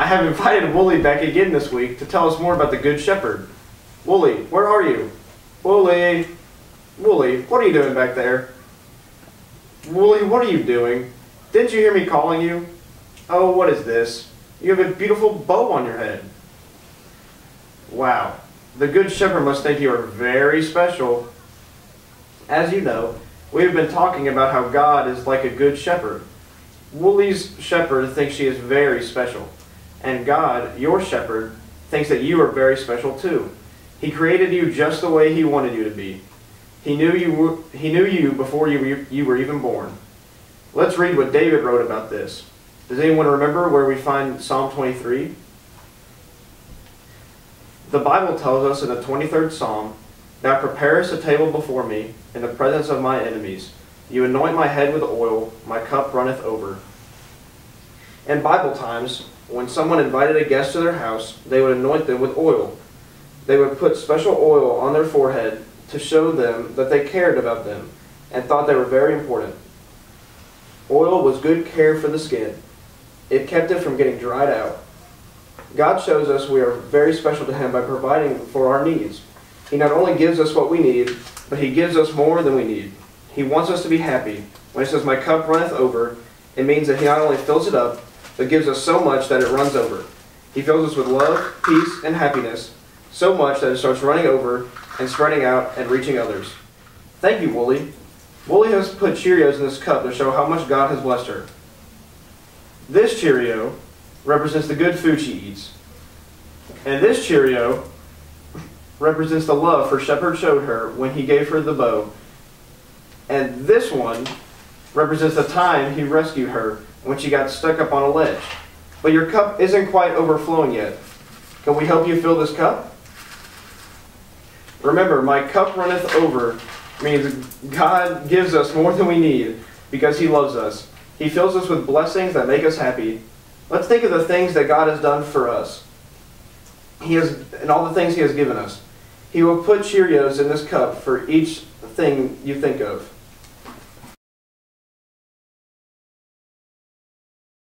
I have invited Wooly back again this week to tell us more about the Good Shepherd. Wooly, where are you? Wooly! Wooly, what are you doing back there? Wooly, what are you doing? Didn't you hear me calling you? Oh, what is this? You have a beautiful bow on your head. Wow, the Good Shepherd must think you are very special. As you know, we have been talking about how God is like a good shepherd. Wooly's shepherd thinks she is very special. And God, your shepherd, thinks that you are very special too. He created you just the way He wanted you to be. He knew you before you were even born. Let's read what David wrote about this. Does anyone remember where we find Psalm 23? The Bible tells us in the 23rd Psalm, "Thou preparest a table before me in the presence of my enemies. You anoint my head with oil, my cup runneth over." In Bible times, when someone invited a guest to their house, they would anoint them with oil. They would put special oil on their forehead to show them that they cared about them and thought they were very important. Oil was good care for the skin. It kept it from getting dried out. God shows us we are very special to Him by providing for our needs. He not only gives us what we need, but He gives us more than we need. He wants us to be happy. When He says, "My cup runneth over," it means that He not only fills it up, but gives us so much that it runs over. He fills us with love, peace, and happiness, so much that it starts running over and spreading out and reaching others. Thank you, Wooly. Wooly has put Cheerios in this cup to show how much God has blessed her. This Cheerio represents the good food she eats. And this Cheerio represents the love her shepherd showed her when he gave her the bow. And this one represents the time he rescued her when she got stuck up on a ledge. But your cup isn't quite overflowing yet. Can we help you fill this cup? Remember, "My cup runneth over" means God gives us more than we need because He loves us. He fills us with blessings that make us happy. Let's think of the things that God has done for us. And all the things He has given us. He will put Cheerios in this cup for each thing you think of.